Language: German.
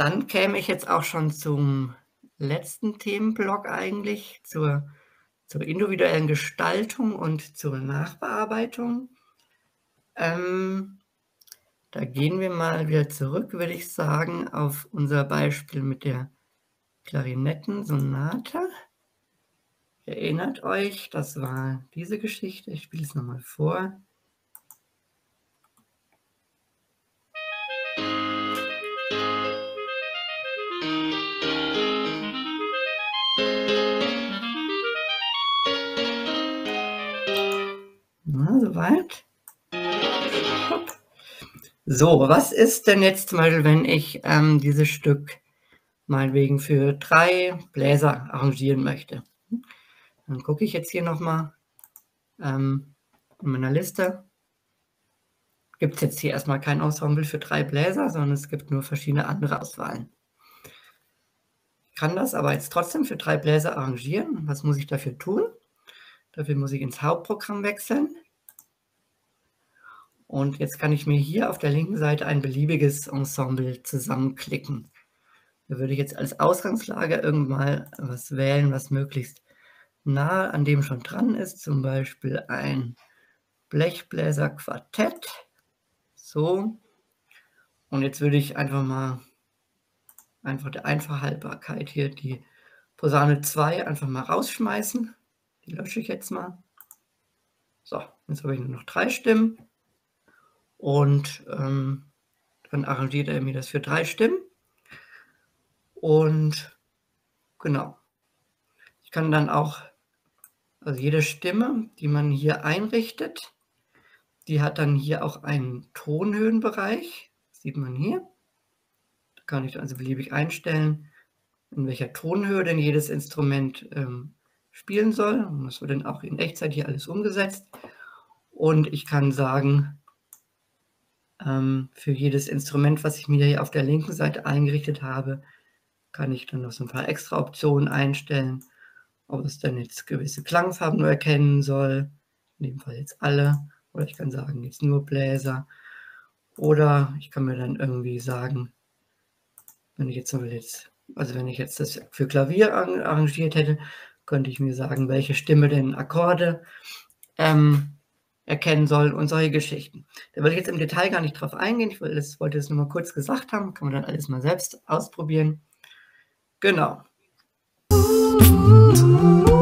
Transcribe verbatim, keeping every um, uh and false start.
Dann käme ich jetzt auch schon zum letzten Themenblock eigentlich, zur zur individuellen Gestaltung und zur Nachbearbeitung. Ähm, da gehen wir mal wieder zurück, würde ich sagen, auf unser Beispiel mit der Klarinettensonate. Erinnert euch, das war diese Geschichte. Ich spiele es noch mal vor. Na, soweit. Hopp. So, was ist denn jetzt zum Beispiel, wenn ich ähm, dieses Stück meinetwegen für drei Bläser arrangieren möchte? Dann gucke ich jetzt hier noch mal ähm, in meiner Liste. Gibt es jetzt hier erstmal kein Ensemble für drei Bläser, sondern es gibt nur verschiedene andere Auswahlen. Ich kann das aber jetzt trotzdem für drei Bläser arrangieren. Was muss ich dafür tun? Dafür muss ich ins Hauptprogramm wechseln. Und jetzt kann ich mir hier auf der linken Seite ein beliebiges Ensemble zusammenklicken. Da würde ich jetzt als Ausgangslage irgendwann was wählen, was möglichst nah an dem schon dran ist. Zum Beispiel ein Blechbläserquartett. So. Und jetzt würde ich einfach mal, einfach der Einfachhaltbarkeit hier, die Posaune zwei einfach mal rausschmeißen. Die lösche ich jetzt mal. So, jetzt habe ich nur noch drei Stimmen. Und ähm, dann arrangiert er mir das für drei Stimmen. Und genau. Ich kann dann auch, also jede Stimme, die man hier einrichtet, die hat dann hier auch einen Tonhöhenbereich. Das sieht man hier. Da kann ich also beliebig einstellen, in welcher Tonhöhe denn jedes Instrument ähm, spielen soll. Und das wird dann auch in Echtzeit hier alles umgesetzt. Und ich kann sagen, ähm, für jedes Instrument, was ich mir hier auf der linken Seite eingerichtet habe, kann ich dann noch so ein paar extra Optionen einstellen, ob es dann jetzt gewisse Klangfarben nur erkennen soll, in dem Fall jetzt alle, oder ich kann sagen, jetzt nur Bläser. Oder ich kann mir dann irgendwie sagen, wenn ich jetzt, jetzt also wenn ich jetzt das für Klavier arrangiert hätte, könnte ich mir sagen, welche Stimme denn Akkorde ähm, erkennen soll und solche Geschichten. Da will ich jetzt im Detail gar nicht drauf eingehen. Ich wollte das, wollte das nur mal kurz gesagt haben. Kann man dann alles mal selbst ausprobieren. Genau.